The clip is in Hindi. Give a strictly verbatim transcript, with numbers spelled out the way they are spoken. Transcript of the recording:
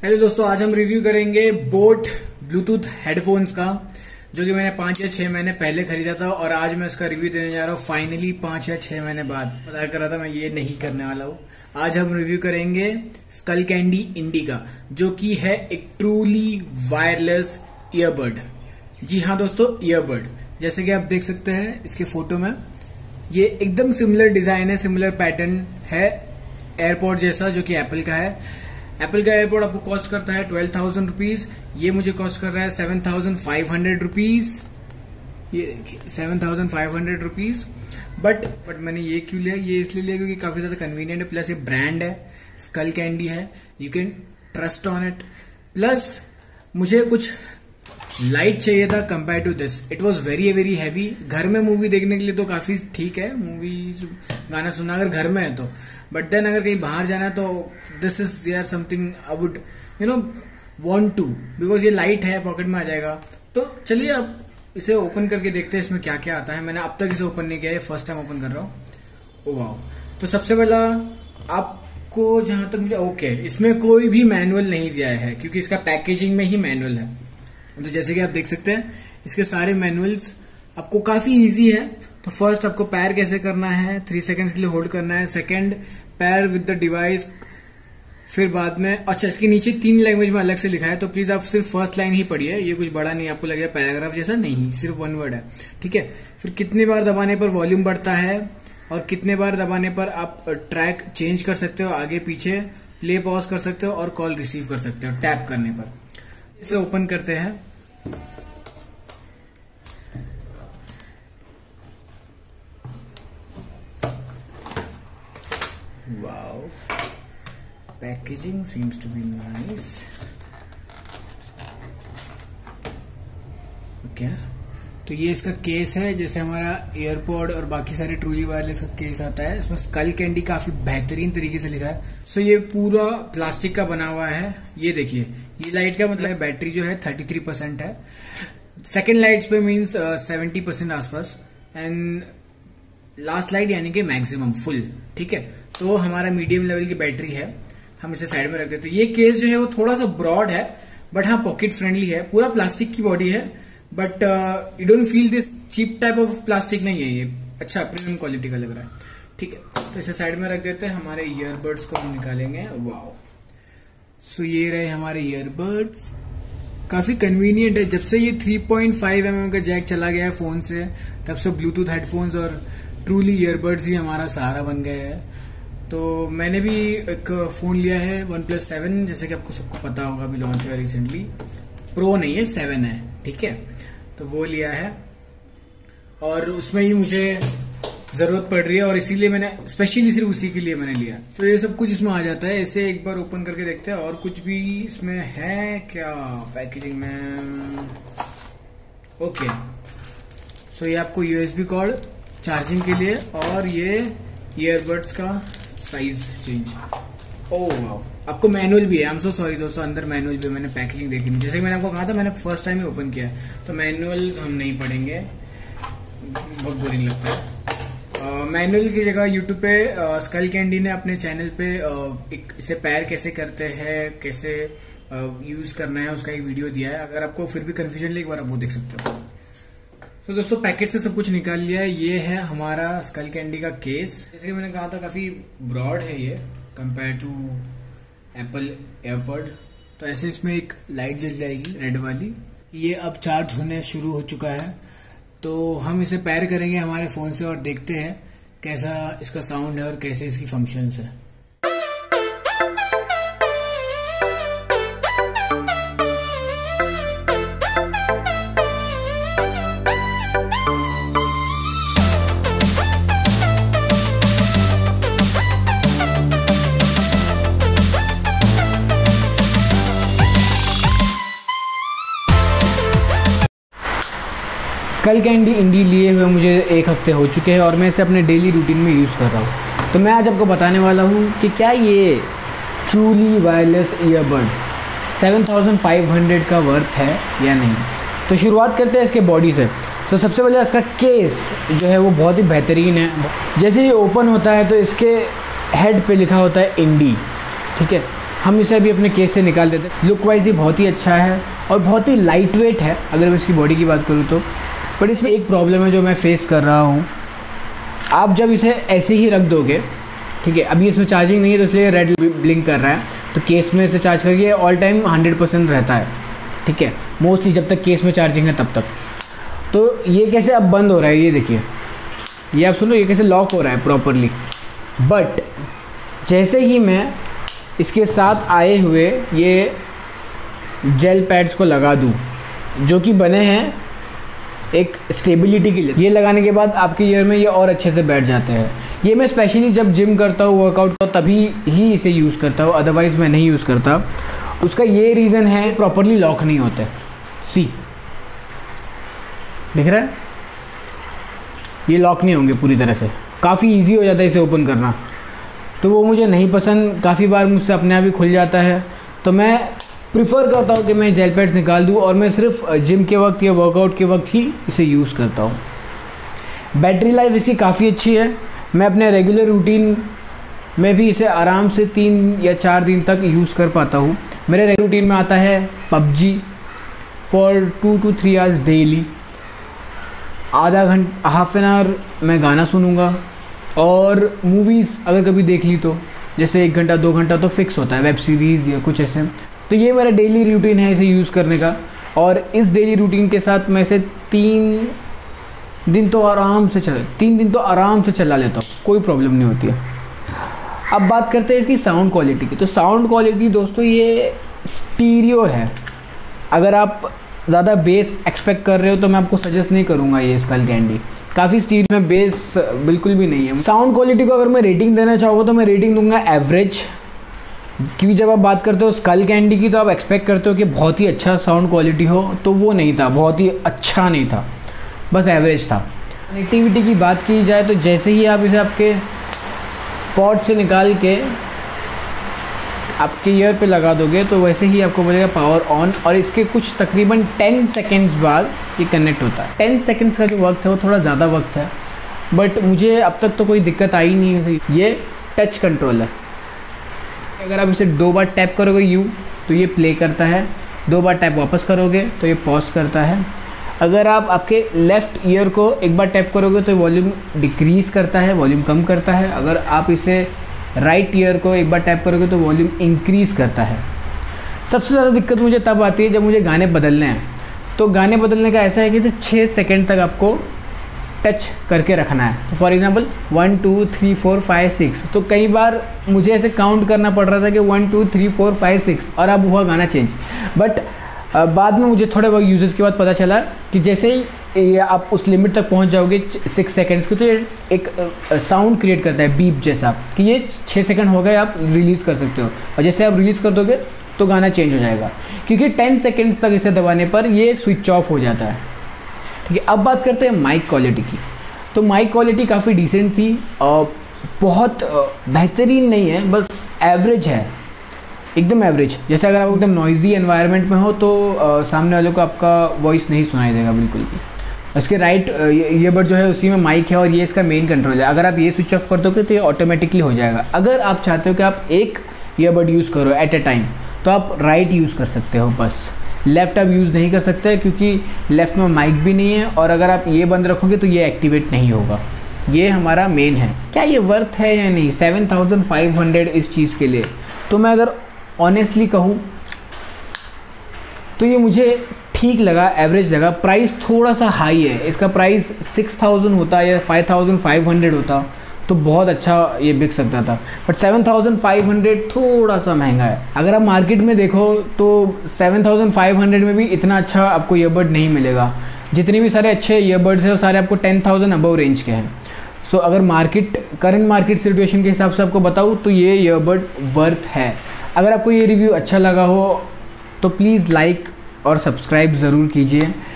हेलो दोस्तों, आज हम रिव्यू करेंगे बोट ब्लूटूथ हेडफोन्स का, जो कि मैंने पांच या छह महीने पहले खरीदा था और आज मैं इसका रिव्यू देने जा रहा हूँ फाइनली पांच या छह महीने बाद। पता कर रहा था मैं ये नहीं करने वाला हूँ। आज हम रिव्यू करेंगे स्कलकैंडी इंडी का, जो कि है एक ट्रूली वायरलेस ईयरबड। जी हाँ दोस्तों, ईयरबड। जैसे कि आप देख सकते हैं इसके फोटो में, ये एकदम सिमिलर डिजाइन है, सिमिलर पैटर्न है एयरपॉड जैसा, जो कि एप्पल का है। एप्पल का एयरपोर्ट आपको कॉस्ट करता है ट्वेल्व थाउजेंड रुपीज, ये मुझे कॉस्ट कर रहा है seven thousand five hundred rupees. ये देखिए seven thousand five hundred rupees. But but मैंने ये क्यों लिया? ये इसलिए लिया क्योंकि काफी ज्यादा कन्वीनियंट है, प्लस ये ब्रांड है, स्कलकैंडी है, you can trust on it. Plus मुझे कुछ लाइट चाहिए था compare to this. It was very very heavy. घर में मूवी देखने के लिए तो काफी ठीक है, मूवी गाना सुनना अगर घर में है तो, बट देन अगर कहीं बाहर जाना है तो दिस इज यार something I would you know want to, because ये लाइट है, पॉकेट में आ जाएगा। तो चलिए अब इसे ओपन करके देखते हैं इसमें क्या क्या आता है। मैंने अब तक इसे ओपन नहीं किया है, फर्स्ट टाइम ओपन कर रहा हूँ। Oh wow. तो सबसे पहला आपको जहां तक मुझे ओके, इसमें कोई भी मैनुअल नहीं दिया है क्योंकि इसका पैकेजिंग में ही मैनुअल है। तो जैसे कि आप देख सकते हैं इसके सारे मैनुअल्स आपको काफी इजी है। तो फर्स्ट आपको पैर कैसे करना है, थ्री सेकंड्स के लिए होल्ड करना है, सेकंड पैर विद द डिवाइस, फिर बाद में अच्छा इसके नीचे तीन लैंग्वेज में अलग से लिखा है, तो प्लीज आप सिर्फ फर्स्ट लाइन ही पढ़िए, ये कुछ बड़ा नहीं आपको लगेगा पैराग्राफ जैसा, नहीं सिर्फ वन वर्ड है, ठीक है। फिर कितने बार दबाने पर वॉल्यूम बढ़ता है और कितने बार दबाने पर आप ट्रैक चेंज कर सकते हो, आगे पीछे प्ले पॉज कर सकते हो और कॉल रिसीव कर सकते हो टैप करने पर। इसे ओपन करते हैं। Wow, packaging seems to be nice. Okay, तो ये इसका केस है, जैसे हमारा एयरपॉड और बाकी सारे ट्रूली वायरलेस का केस आता है। इसमें स्कलकैंडी काफी बेहतरीन तरीके से लिखा है। सो ये पूरा प्लास्टिक का बना हुआ है। ये देखिए, ये लाइट का मतलब बैटरी जो है थर्टी थ्री परसेंट है, सेकेंड लाइट्स पे मीन्स सेवेंटी परसेंट आसपास, एंड लास्ट लाइट यानी कि मैक्सिमम फुल, ठीक है। तो हमारा मीडियम लेवल की बैटरी है, हम इसे साइड में रख देते हैं। ये केस जो है वो थोड़ा सा ब्रॉड है, बट हाँ पॉकेट फ्रेंडली है। पूरा प्लास्टिक की बॉडी है, but you don't feel this cheap type of plastic नहीं है ये, अच्छा प्रीमियम क्वालिटी का लग रहा है, ठीक है। तो इसे साइड में रख देते हैं। हमारे ईयरबड्स को हम निकालेंगे। वाओ, सो ये रहे हमारे ईयरबड्स, काफी कन्वीनियंट है। जब से ये three point five M M का जैक चला गया है फोन से, तब से ब्लूटूथ हेडफोन्स और ट्रूली ईयरबड्स ही हमारा सहारा बन गए हैं। तो मैंने भी एक फोन लिया है वन प्लस सेवन, जैसे कि आपको सबको पता होगा, अभी लॉन्च हुआ रिसेंटली। प्रो नहीं है, सेवन है, ठीक है। तो वो लिया है और उसमें ही मुझे जरूरत पड़ रही है और इसीलिए मैंने स्पेशली सिर्फ उसी के लिए मैंने लिया। तो ये सब कुछ इसमें आ जाता है। इसे एक बार ओपन करके देखते हैं और कुछ भी इसमें है क्या पैकेजिंग में। ओके, सो ये आपको यूएसबी कॉर्ड चार्जिंग के लिए और ये ईयरबड्स का साइज चेंज। ओह वाओ, आपको मैनुअल भी है। आई एम सो सॉरी दोस्तों, अंदर मैनुअल भी, मैंने पैकेजिंग देखी नहीं। जैसे कि मैंने आपको कहा था, मैंने फर्स्ट टाइम ही ओपन किया है, तो मैनुअल हम नहीं पढ़ेंगे, बहुत बोरिंग लगता है। मैनुअल की जगह यूट्यूब पे स्कलकैंडी ने अपने चैनल पे uh, एक इसे पैर कैसे करते हैं, कैसे यूज uh, करना है, उसका एक वीडियो दिया है। अगर आपको फिर भी कंफ्यूजन लगे, एक बार आप वो देख सकते हो। तो दोस्तों पैकेट से सब कुछ निकाल लिया है। ये है हमारा स्कलकैंडी का केस। जैसे कि मैंने कहा था, काफी ब्रॉड है ये कंपेयर टू एप्पल एयरपॉड। तो ऐसे इसमें एक लाइट जल जाएगी रेड वाली। ये अब चार्ज होने शुरू हो चुका है, तो हम इसे पैर करेंगे हमारे फोन से और देखते हैं कैसा इसका साउंड है और कैसे इसकी फंक्शंस है। स्कलकैंडी इंडी लिए हुए मुझे एक हफ्ते हो चुके हैं और मैं इसे अपने डेली रूटीन में यूज़ कर रहा हूँ। तो मैं आज आपको बताने वाला हूँ कि क्या ये truly wireless earbud seven thousand five hundred का वर्थ है या नहीं। तो शुरुआत करते हैं इसके बॉडी से। तो सबसे पहले इसका केस जो है वो बहुत ही बेहतरीन है। जैसे ये ओपन होता है तो इसके हेड पे लिखा होता है इंडी, ठीक है। हम इसे अभी अपने केस से निकाल देते हैं। लुक वाइज ये बहुत ही अच्छा है और बहुत ही लाइट वेट है अगर मैं इसकी बॉडी की बात करूँ तो। बट इसमें एक प्रॉब्लम है जो मैं फेस कर रहा हूँ, आप जब इसे ऐसे ही रख दोगे, ठीक है, अभी इसमें चार्जिंग नहीं है तो इसलिए रेड ब्लिंक कर रहा है, तो केस में इसे चार्ज करके ऑल टाइम हंड्रेड परसेंट रहता है, ठीक है, मोस्टली जब तक केस में चार्जिंग है तब तक। तो ये कैसे अब बंद हो रहा है, ये देखिए, ये आप सुनो, ये कैसे लॉक हो रहा है प्रॉपरली। बट जैसे ही मैं इसके साथ आए हुए ये जेल पैड्स को लगा दूँ जो कि बने हैं एक स्टेबिलिटी के लिए, ये लगाने के बाद आपके ईयर में ये और अच्छे से बैठ जाते हैं। ये मैं स्पेशली जब जिम करता हूँ, वर्कआउट करता हूँ, तभी ही इसे यूज़ करता हूँ, अदरवाइज़ मैं नहीं यूज़ करता। उसका ये रीज़न है प्रॉपरली लॉक नहीं होते। सी दिख रहा है, ये लॉक नहीं होंगे पूरी तरह से, काफ़ी इजी हो जाता है इसे ओपन करना, तो वो मुझे नहीं पसंद। काफ़ी बार मुझसे अपने आप ही खुल जाता है, तो मैं प्रिफ़र करता हूँ कि मैं जेल पैड्स निकाल दूँ और मैं सिर्फ जिम के वक्त या वर्कआउट के वक्त ही इसे यूज़ करता हूँ। बैटरी लाइफ इसकी काफ़ी अच्छी है। मैं अपने रेगुलर रूटीन में भी इसे आराम से तीन या चार दिन तक यूज़ कर पाता हूँ। मेरे रेगुलर रूटीन में आता है PUBG for two two three hours daily, आधा घंटा हाफ एन आवर मैं गाना सुनूंगा, और मूवीज़ अगर कभी देख ली तो जैसे एक घंटा दो घंटा तो फिक्स होता है, वेब सीरीज़ या कुछ ऐसे। तो ये मेरा डेली रूटीन है इसे यूज़ करने का, और इस डेली रूटीन के साथ मैं इसे तीन दिन तो आराम से चला तीन दिन तो आराम से चला लेता हूँ, कोई प्रॉब्लम नहीं होती है। अब बात करते हैं इसकी साउंड क्वालिटी की। तो साउंड क्वालिटी दोस्तों ये स्टीरियो है। अगर आप ज़्यादा बेस एक्सपेक्ट कर रहे हो तो मैं आपको सजेस्ट नहीं करूँगा ये स्कलकैंडी, काफ़ी स्टीरियो में बेस बिल्कुल भी नहीं है। साउंड क्वालिटी को अगर मैं रेटिंग देना चाहूँगा तो मैं रेटिंग दूंगा एवरेज, क्योंकि जब आप बात करते हो स्कलकैंडी की तो आप एक्सपेक्ट करते हो कि बहुत ही अच्छा साउंड क्वालिटी हो, तो वो नहीं था, बहुत ही अच्छा नहीं था, बस एवरेज था। कनेक्टिविटी की बात की जाए तो जैसे ही आप इसे आपके पॉड से निकाल के आपके ईयर पे लगा दोगे तो वैसे ही आपको बोलेगा पावर ऑन, और इसके कुछ तकरीबन टेन सेकेंड्स बाद ये कनेक्ट होता है। टेन सेकेंड्स का जो वक्त है वो थोड़ा ज़्यादा वक्त है, बट मुझे अब तक तो कोई दिक्कत आई नहीं है। ये टच कंट्रोल है, अगर आप इसे दो बार टैप करोगे यू तो ये प्ले करता है, दो बार टैप वापस करोगे तो ये पॉज करता है। अगर आप आपके लेफ़्ट ईयर को एक बार टैप करोगे तो वॉल्यूम डिक्रीज़ करता है, वॉल्यूम कम करता है। अगर आप इसे राइट ईयर को एक बार टैप करोगे तो वॉल्यूम इंक्रीज़ करता है। सबसे ज़्यादा दिक्कत मुझे तब आती है जब मुझे गाने बदलने हैं। तो गाने बदलने का ऐसा है कि इसे छः सेकेंड तक आपको टच करके रखना है। तो for example one two three four five six, तो कई बार मुझे ऐसे काउंट करना पड़ रहा था कि one two three four five six, और अब हुआ गाना चेंज। बट बाद में मुझे थोड़े बहुत यूजेस के बाद पता चला कि जैसे ही आप उस लिमिट तक पहुंच जाओगे सिक्स सेकेंड्स की, तो ये एक साउंड क्रिएट करता है बीप जैसा कि ये छः सेकंड हो गए, आप रिलीज़ कर सकते हो। और जैसे आप रिलीज़ कर दोगे तो गाना चेंज हो जाएगा, क्योंकि टेन सेकेंड्स तक इसे दबाने पर ये स्विच ऑफ हो जाता है। ठीक है, अब बात करते हैं माइक क्वालिटी की। तो माइक क्वालिटी काफ़ी डिसेंट थी, और बहुत बेहतरीन नहीं है, बस एवरेज है, एकदम एवरेज। जैसे अगर आप एकदम नॉइज़ी एनवायरनमेंट में हो तो आ, सामने वाले को आपका वॉइस नहीं सुनाई देगा बिल्कुल भी। इसके राइट ईयरबड जो है उसी में माइक है, और ये इसका मेन कंट्रोल है। अगर आप ये स्विच ऑफ कर दोगे तो ये ऑटोमेटिकली हो जाएगा। अगर आप चाहते हो कि आप एक ईयरबड यूज़ करो एट ए टाइम तो आप राइट यूज़ कर सकते हो, बस लेफ़्ट आप यूज़ नहीं कर सकते, क्योंकि लेफ़्ट में माइक भी नहीं है, और अगर आप ये बंद रखोगे तो ये एक्टिवेट नहीं होगा। ये हमारा मेन है। क्या ये वर्थ है या नहीं सेवन थाउजेंड फाइव हंड्रेड इस चीज़ के लिए? तो मैं अगर ऑनेस्टली कहूँ तो ये मुझे ठीक लगा, एवरेज लगा। प्राइस थोड़ा सा हाई है, इसका प्राइस सिक्स थाउजेंड होता या फाइव थाउजेंड फाइव हंड्रेड होता तो बहुत अच्छा ये बिक सकता था, but seven thousand five hundred थोड़ा सा महंगा है। अगर आप मार्केट में देखो तो सेवन थाउजेंड फाइव हंड्रेड में भी इतना अच्छा आपको ईयरबड नहीं मिलेगा। जितने भी सारे अच्छे ईयरबड्स हैं वो सारे आपको टेन थाउजेंड अबव रेंज के हैं। सो so, अगर मार्केट करंट मार्केट सिचुएशन के हिसाब से आपको बताऊँ तो ये ईयरबड वर्थ है। अगर आपको ये रिव्यू अच्छा लगा हो तो प्लीज़ लाइक और सब्सक्राइब ज़रूर कीजिए।